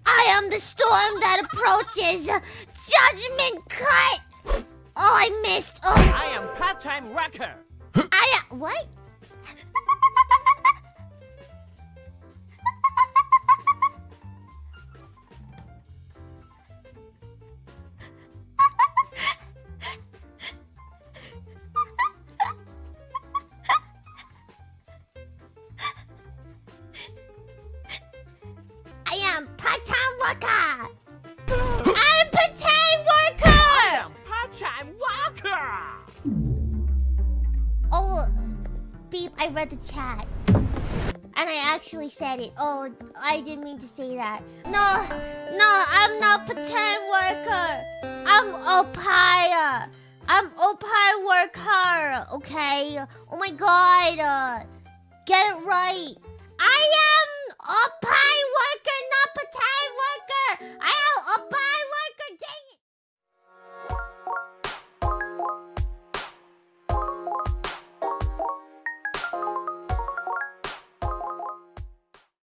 I am the storm that approaches. Judgment cut. Oh, I missed. Oh. I am part-time worker. What? I am part-time worker. I'm part-time worker. I am part-time worker. Oh, Beep, I read the chat. And I actually said it. Oh, I didn't mean to say that. No, I'm not part-time worker. I'm Opaya. I'm Opaya worker, okay? Oh my god. Get it right. I am Opaya worker.